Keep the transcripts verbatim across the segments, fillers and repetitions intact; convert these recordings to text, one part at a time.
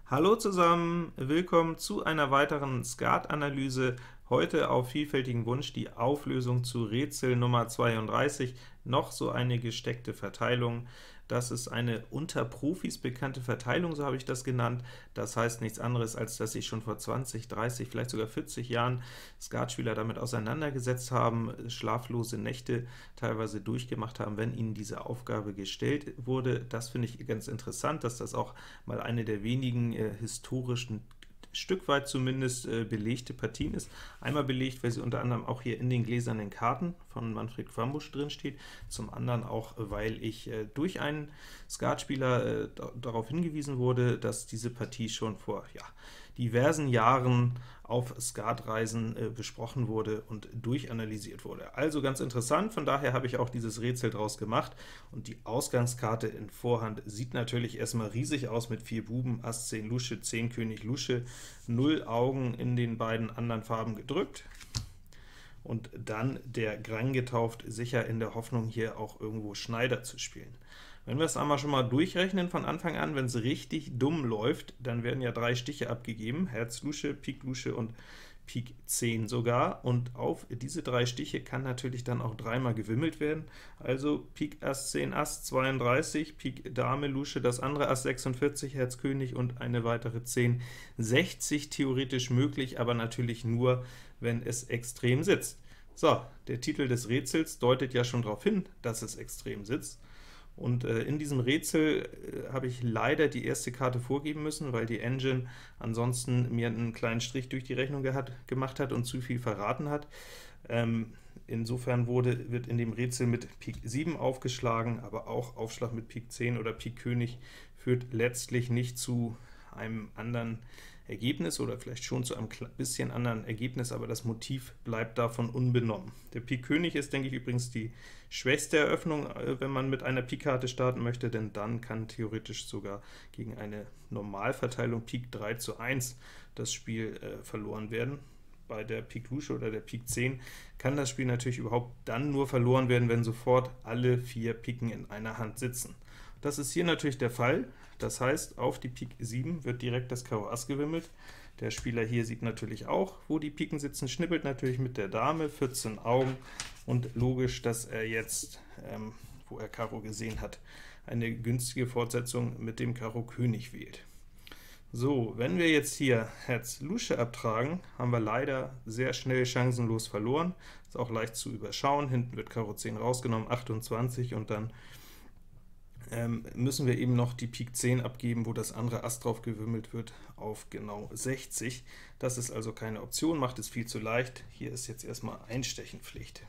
Hallo zusammen, willkommen zu einer weiteren Skat-Analyse. Heute auf vielfältigen Wunsch die Auflösung zu Rätsel Nummer zweiunddreißig, noch so eine gesteckte Verteilung. Das ist eine unter Profis bekannte Verteilung, so habe ich das genannt. Das heißt nichts anderes, als dass sich schon vor zwanzig, dreißig, vielleicht sogar vierzig Jahren Skatspieler damit auseinandergesetzt haben, schlaflose Nächte teilweise durchgemacht haben, wenn ihnen diese Aufgabe gestellt wurde. Das finde ich ganz interessant, dass das auch mal eine der wenigen äh, historischen Stück weit zumindest äh, belegte Partien ist. Einmal belegt, weil sie unter anderem auch hier in den gläsernen Karten von Manfred Quambusch drin steht, zum anderen auch, weil ich äh, durch einen Skatspieler äh, darauf hingewiesen wurde, dass diese Partie schon vor ja, diversen Jahren auf Skatreisen äh, besprochen wurde und durchanalysiert wurde. Also ganz interessant, von daher habe ich auch dieses Rätsel draus gemacht, und die Ausgangskarte in Vorhand sieht natürlich erstmal riesig aus mit vier Buben, Ass, zehn Lusche, zehn König Lusche, null Augen in den beiden anderen Farben gedrückt, und dann der Grang getauft, sicher in der Hoffnung, hier auch irgendwo Schneider zu spielen. Wenn wir es einmal schon mal durchrechnen von Anfang an, wenn es richtig dumm läuft, dann werden ja drei Stiche abgegeben, Herz Lusche, Pik Lusche und Pik zehn sogar, und auf diese drei Stiche kann natürlich dann auch dreimal gewimmelt werden, also Pik Ass zehn Ass zweiunddreißig, Pik Dame Lusche, das andere Ass sechsundvierzig, Herz König und eine weitere zehn, sechzig theoretisch möglich, aber natürlich nur, wenn es extrem sitzt. So, der Titel des Rätsels deutet ja schon darauf hin, dass es extrem sitzt. Und äh, in diesem Rätsel äh, habe ich leider die erste Karte vorgeben müssen, weil die Engine ansonsten mir einen kleinen Strich durch die Rechnung gehat, gemacht hat und zu viel verraten hat. Ähm, insofern wurde, wird in dem Rätsel mit Pik sieben aufgeschlagen, aber auch Aufschlag mit Pik zehn oder Pik König führt letztlich nicht zu einem anderen Ergebnis, oder vielleicht schon zu einem bisschen anderen Ergebnis, aber das Motiv bleibt davon unbenommen. Der Pik König ist, denke ich, übrigens die schwächste Eröffnung, wenn man mit einer Pik-Karte starten möchte, denn dann kann theoretisch sogar gegen eine Normalverteilung Pik drei zu eins das Spiel äh, verloren werden. Bei der Pik Lusche oder der Pik zehn kann das Spiel natürlich überhaupt dann nur verloren werden, wenn sofort alle vier Piken in einer Hand sitzen. Das ist hier natürlich der Fall, das heißt, auf die Pik sieben wird direkt das Karo Ass gewimmelt. Der Spieler hier sieht natürlich auch, wo die Piken sitzen, schnippelt natürlich mit der Dame, vierzehn Augen, und logisch, dass er jetzt, ähm, wo er Karo gesehen hat, eine günstige Fortsetzung mit dem Karo König wählt. So, wenn wir jetzt hier Herz Lusche abtragen, haben wir leider sehr schnell chancenlos verloren. Ist auch leicht zu überschauen, hinten wird Karo zehn rausgenommen, achtundzwanzig, und dann ähm, müssen wir eben noch die Pik zehn abgeben, wo das andere Ass drauf gewimmelt wird, auf genau sechzig. Das ist also keine Option, macht es viel zu leicht. Hier ist jetzt erstmal Einstechenpflicht.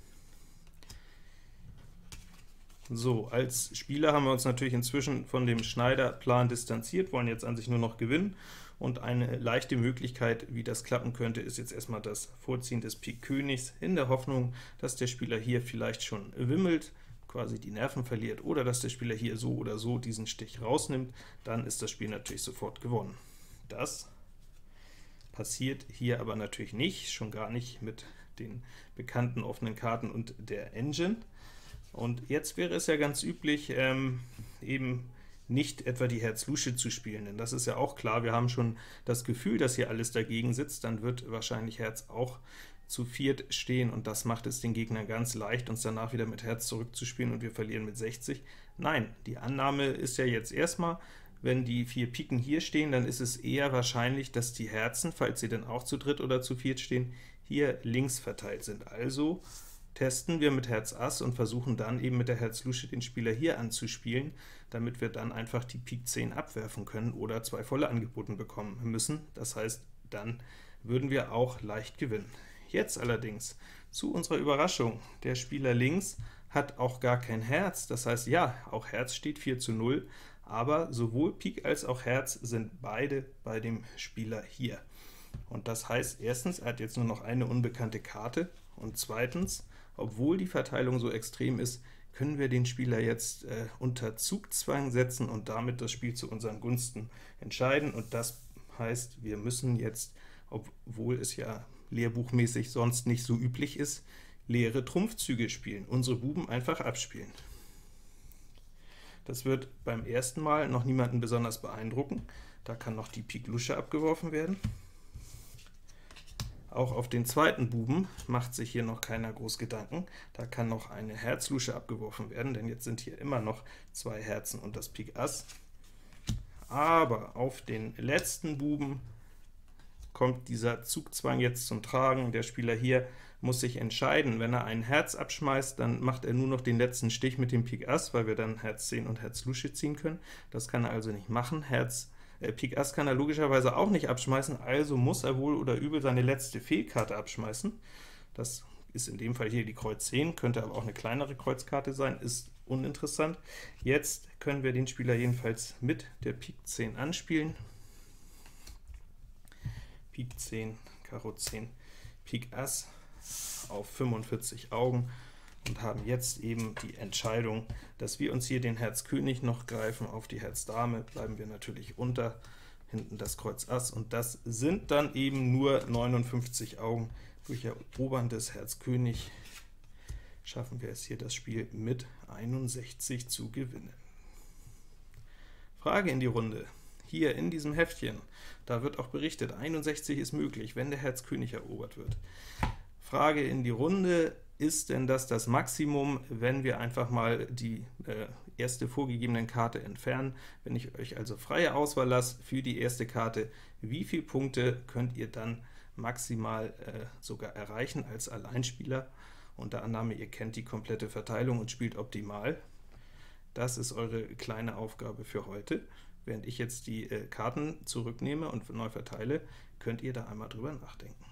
So, als Spieler haben wir uns natürlich inzwischen von dem Schneiderplan distanziert, wollen jetzt an sich nur noch gewinnen, und eine leichte Möglichkeit, wie das klappen könnte, ist jetzt erstmal das Vorziehen des Pik Königs, in der Hoffnung, dass der Spieler hier vielleicht schon wimmelt, quasi die Nerven verliert, oder dass der Spieler hier so oder so diesen Stich rausnimmt, dann ist das Spiel natürlich sofort gewonnen. Das passiert hier aber natürlich nicht, schon gar nicht mit den bekannten offenen Karten und der Engine. Und jetzt wäre es ja ganz üblich, ähm, eben nicht etwa die Herz Lusche zu spielen, denn das ist ja auch klar, wir haben schon das Gefühl, dass hier alles dagegen sitzt, dann wird wahrscheinlich Herz auch zu viert stehen, und das macht es den Gegnern ganz leicht, uns danach wieder mit Herz zurückzuspielen, und wir verlieren mit sechzig. Nein, die Annahme ist ja jetzt erstmal, wenn die vier Piken hier stehen, dann ist es eher wahrscheinlich, dass die Herzen, falls sie denn auch zu dritt oder zu viert stehen, hier links verteilt sind. Also testen wir mit Herz Ass und versuchen dann eben mit der Herz Lusche den Spieler hier anzuspielen, damit wir dann einfach die Pik zehn abwerfen können oder zwei volle angeboten bekommen müssen. Das heißt, dann würden wir auch leicht gewinnen. Jetzt allerdings, zu unserer Überraschung, der Spieler links hat auch gar kein Herz, das heißt, ja, auch Herz steht vier zu null, aber sowohl Pik als auch Herz sind beide bei dem Spieler hier. Und das heißt, erstens, er hat jetzt nur noch eine unbekannte Karte, und zweitens, obwohl die Verteilung so extrem ist, können wir den Spieler jetzt äh, unter Zugzwang setzen und damit das Spiel zu unseren Gunsten entscheiden, und das heißt, wir müssen jetzt, obwohl es ja lehrbuchmäßig sonst nicht so üblich ist, leere Trumpfzüge spielen, unsere Buben einfach abspielen. Das wird beim ersten Mal noch niemanden besonders beeindrucken, Da kann noch die Pik Lusche abgeworfen werden. Auch auf den zweiten Buben macht sich hier noch keiner groß Gedanken. Da kann noch eine Herz-Lusche abgeworfen werden, denn jetzt sind hier immer noch zwei Herzen und das Pik Ass. Aber auf den letzten Buben kommt dieser Zugzwang jetzt zum Tragen. Der Spieler hier muss sich entscheiden. Wenn er ein Herz abschmeißt, dann macht er nur noch den letzten Stich mit dem Pik Ass, weil wir dann Herz zehn und Herz Lusche ziehen können. Das kann er also nicht machen. Herz äh, Pik Ass kann er logischerweise auch nicht abschmeißen, also muss er wohl oder übel seine letzte Fehlkarte abschmeißen. Das ist in dem Fall hier die Kreuz zehn, könnte aber auch eine kleinere Kreuzkarte sein, ist uninteressant. Jetzt können wir den Spieler jedenfalls mit der Pik zehn anspielen. Pik zehn, Karo zehn, Pik Ass auf fünfundvierzig Augen und haben jetzt eben die Entscheidung, dass wir uns hier den Herz König noch greifen. Auf die Herz Dame bleiben wir natürlich unter, hinten das Kreuz Ass, und das sind dann eben nur neunundfünfzig Augen. Durch Erobern des Herz König schaffen wir es hier, das Spiel mit einundsechzig zu gewinnen. Frage in die Runde. Hier in diesem Heftchen, da wird auch berichtet, einundsechzig ist möglich, wenn der Herz König erobert wird. Frage in die Runde, ist denn das das Maximum, wenn wir einfach mal die äh, erste vorgegebene Karte entfernen? Wenn ich euch also freie Auswahl lasse für die erste Karte, wie viele Punkte könnt ihr dann maximal äh, sogar erreichen als Alleinspieler? Unter Annahme, ihr kennt die komplette Verteilung und spielt optimal. Das ist eure kleine Aufgabe für heute. Während ich jetzt die äh, Karten zurücknehme und neu verteile, könnt ihr da einmal drüber nachdenken.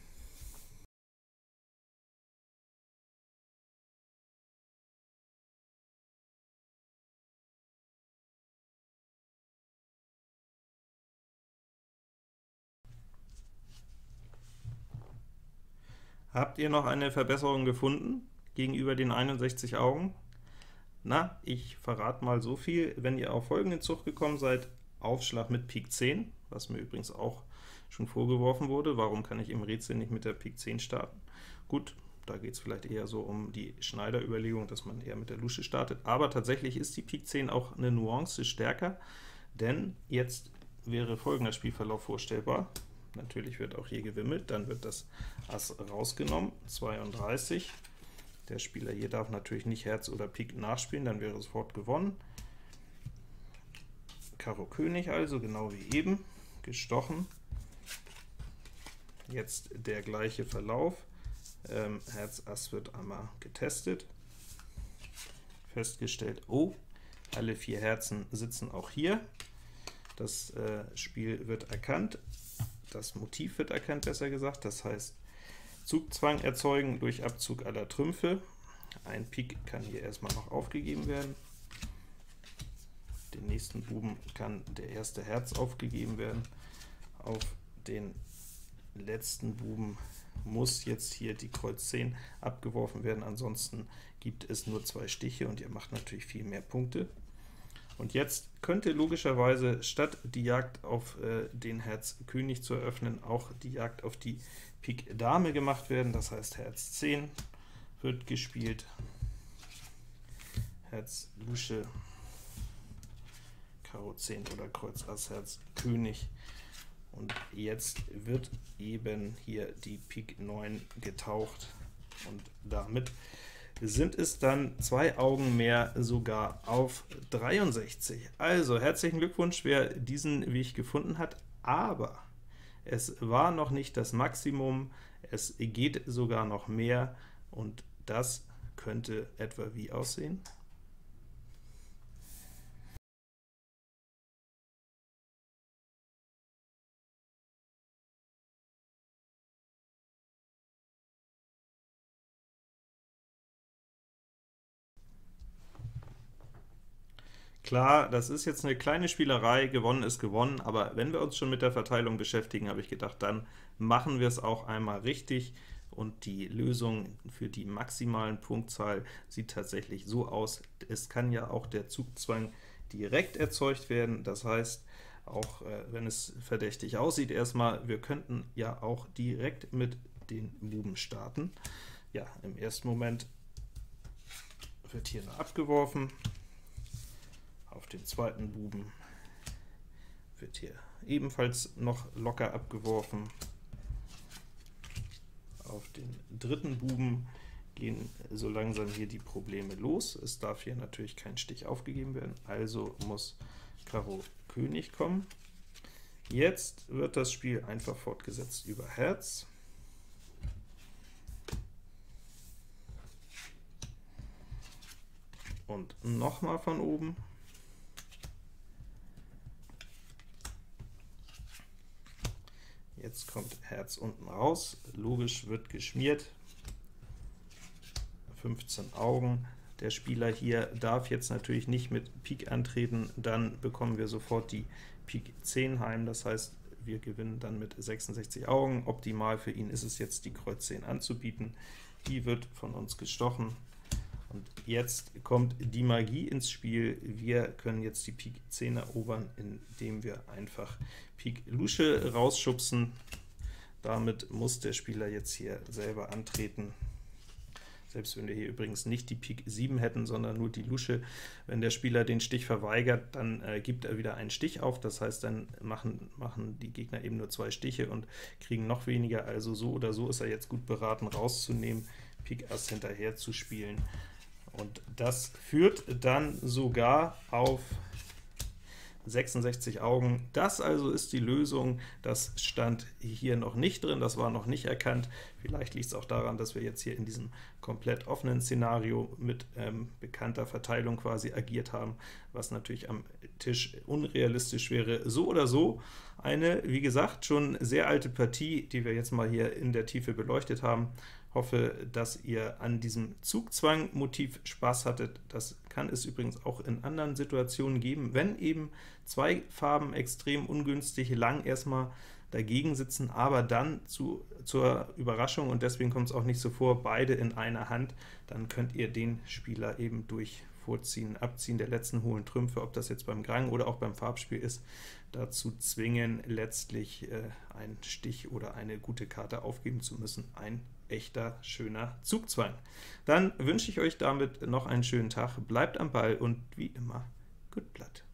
Habt ihr noch eine Verbesserung gefunden gegenüber den einundsechzig Augen? Na, ich verrate mal so viel, wenn ihr auf folgenden Zug gekommen seid, Aufschlag mit Pik zehn, was mir übrigens auch schon vorgeworfen wurde, warum kann ich im Rätsel nicht mit der Pik zehn starten? Gut, da geht es vielleicht eher so um die Schneiderüberlegung, dass man eher mit der Lusche startet, aber tatsächlich ist die Pik zehn auch eine Nuance stärker, denn jetzt wäre folgender Spielverlauf vorstellbar. Natürlich wird auch hier gewimmelt, dann wird das Ass rausgenommen, zweiunddreißig. Der Spieler hier darf natürlich nicht Herz oder Pik nachspielen, dann wäre sofort gewonnen. Karo König also, genau wie eben, gestochen. Jetzt der gleiche Verlauf. Ähm, Herz Ass wird einmal getestet. Festgestellt, oh, alle vier Herzen sitzen auch hier. Das äh, Spiel wird erkannt, das Motiv wird erkannt, besser gesagt, das heißt Zugzwang erzeugen durch Abzug aller Trümpfe. Ein Pik kann hier erstmal noch aufgegeben werden. Den nächsten Buben kann der erste Herz aufgegeben werden. Auf den letzten Buben muss jetzt hier die Kreuz zehn abgeworfen werden, ansonsten gibt es nur zwei Stiche und ihr macht natürlich viel mehr Punkte. Und jetzt könnte logischerweise statt die Jagd auf äh, den Herz König zu eröffnen, auch die Jagd auf die Pik Dame gemacht werden, das heißt Herz zehn wird gespielt, Herz Lusche, Karo zehn oder Kreuz Ass Herz König, und jetzt wird eben hier die Pik neun getaucht, und damit sind es dann zwei Augen mehr, sogar auf dreiundsechzig. Also herzlichen Glückwunsch, wer diesen Weg gefunden hat, aber es war noch nicht das Maximum, es geht sogar noch mehr, und das könnte etwa wie aussehen? Klar, das ist jetzt eine kleine Spielerei, gewonnen ist gewonnen, aber wenn wir uns schon mit der Verteilung beschäftigen, habe ich gedacht, dann machen wir es auch einmal richtig, und die Lösung für die maximalen Punktzahl sieht tatsächlich so aus. Es kann ja auch der Zugzwang direkt erzeugt werden, das heißt, auch äh, wenn es verdächtig aussieht erstmal, wir könnten ja auch direkt mit den Buben starten. Ja, im ersten Moment wird hier noch abgeworfen. Auf den zweiten Buben wird hier ebenfalls noch locker abgeworfen. Auf den dritten Buben gehen so langsam hier die Probleme los. Es darf hier natürlich kein Stich aufgegeben werden, also muss Karo König kommen. Jetzt wird das Spiel einfach fortgesetzt über Herz. Und nochmal von oben. Jetzt kommt Herz unten raus, logisch wird geschmiert, fünfzehn Augen. Der Spieler hier darf jetzt natürlich nicht mit Pik antreten, dann bekommen wir sofort die Pik zehn heim, das heißt, wir gewinnen dann mit sechsundsechzig Augen. Optimal für ihn ist es jetzt, die Kreuz zehn anzubieten. Die wird von uns gestochen. Und jetzt kommt die Magie ins Spiel. Wir können jetzt die Pik zehn erobern, indem wir einfach Pik Lusche rausschubsen. Damit muss der Spieler jetzt hier selber antreten. Selbst wenn wir hier übrigens nicht die Pik sieben hätten, sondern nur die Lusche. Wenn der Spieler den Stich verweigert, dann äh, gibt er wieder einen Stich auf, das heißt, dann machen, machen die Gegner eben nur zwei Stiche und kriegen noch weniger, also so oder so ist er jetzt gut beraten, rauszunehmen, Pik Ass hinterher zu spielen. Und das führt dann sogar auf sechsundsechzig Augen. Das also ist die Lösung. Das stand hier noch nicht drin, das war noch nicht erkannt. Vielleicht liegt es auch daran, dass wir jetzt hier in diesem komplett offenen Szenario mit ähm, bekannter Verteilung quasi agiert haben, was natürlich am Tisch unrealistisch wäre. So oder so eine, wie gesagt, schon sehr alte Partie, die wir jetzt mal hier in der Tiefe beleuchtet haben. Hoffe, dass ihr an diesem Zugzwang-Motiv Spaß hattet. Das kann es übrigens auch in anderen Situationen geben, wenn eben zwei Farben extrem ungünstig lang erstmal dagegen sitzen, aber dann zu, zur Überraschung, und deswegen kommt es auch nicht so vor, beide in einer Hand, dann könnt ihr den Spieler eben durch Vorziehen, Abziehen der letzten hohlen Trümpfe, ob das jetzt beim Grang oder auch beim Farbspiel ist, dazu zwingen, letztlich äh, einen Stich oder eine gute Karte aufgeben zu müssen. Ein echter, schöner Zugzwang. Dann wünsche ich euch damit noch einen schönen Tag, bleibt am Ball und wie immer, gut Blatt.